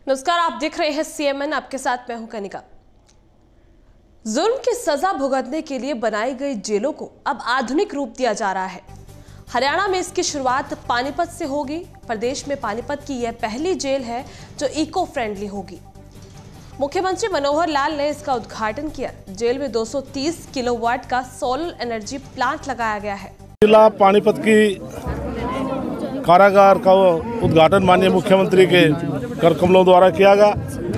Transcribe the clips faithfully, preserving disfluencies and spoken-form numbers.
नमस्कार, आप देख रहे हैं सीएमएन, आपके साथ मैं हूं कनिका। जुल्म की सजा भुगतने के लिए बनाई गई जेलों को अब आधुनिक रूप दिया जा रहा है। हरियाणा में इसकी शुरुआत पानीपत से होगी। प्रदेश में पानीपत की यह पहली जेल है जो इको फ्रेंडली होगी। मुख्यमंत्री मनोहर लाल ने इसका उद्घाटन किया। जेल में दो सौ तीस किलोवाट का सोलर एनर्जी प्लांट लगाया गया है। जिला पानीपत की कारागार का उद्घाटन माननीय मुख्यमंत्री के कर कमलों द्वारा किया गया।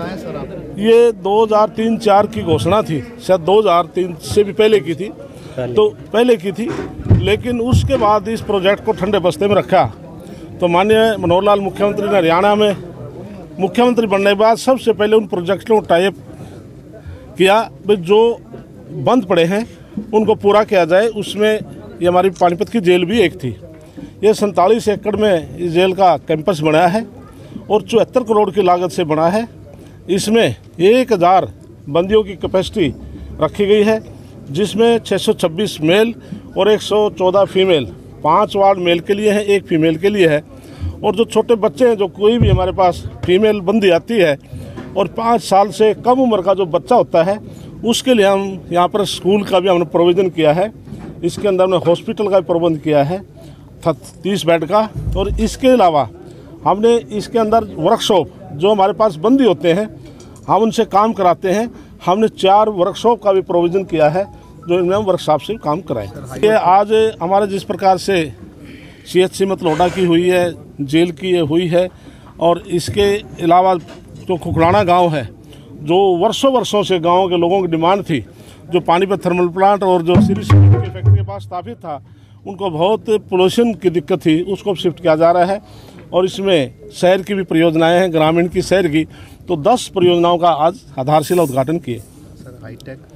ये दो हज़ार तीन चार की घोषणा थी, शायद दो हज़ार तीन से भी पहले की थी, तो पहले की थी, लेकिन उसके बाद इस प्रोजेक्ट को ठंडे बस्ते में रखा। तो माननीय मनोहर लाल मुख्यमंत्री ने हरियाणा में मुख्यमंत्री बनने के बाद सबसे पहले उन प्रोजेक्टों को टाइप किया, जो बंद पड़े हैं उनको पूरा किया जाए। उसमें ये हमारी पानीपत की जेल भी एक थी। ये सैंतालीस एकड़ में इस जेल का कैंपस बनाया है और चौहत्तर करोड़ की लागत से बना है। इसमें एक हज़ार बंदियों की कैपेसिटी रखी गई है, जिसमें छह सौ छब्बीस मेल और एक सौ चौदह फीमेल, पाँच वार्ड मेल के लिए है, एक फीमेल के लिए है। और जो छोटे बच्चे हैं, जो कोई भी हमारे पास फीमेल बंदी आती है और पाँच साल से कम उम्र का जो बच्चा होता है, उसके लिए हम यहाँ पर स्कूल का भी हमने प्रोविज़न किया है। इसके अंदर हमने हॉस्पिटल का भी प्रबंध किया है तीस बेड का। और इसके अलावा हमने इसके अंदर वर्कशॉप, जो हमारे पास बंदी होते हैं हम उनसे काम कराते हैं, हमने चार वर्कशॉप का भी प्रोविज़न किया है, जो इनमें हम वर्कशॉप से काम कराएं। ये आज हमारे जिस प्रकार से सी एच सी मतलोडा की हुई है, जेल की ये हुई है, और इसके अलावा जो खुखराना गांव है, जो वर्षों वर्षों से गांव के लोगों की डिमांड थी, जो पानीपत थर्मल प्लांट और जो श्री सीमेंट की फैक्ट्री के पास स्थापित था, उनको बहुत पोल्यूशन की दिक्कत थी, उसको शिफ्ट किया जा रहा है। और इसमें शहर की भी परियोजनाएं हैं, ग्रामीण की, शहर की, तो दस परियोजनाओं का आज आधारशिला उद्घाटन किए। Sir hi tech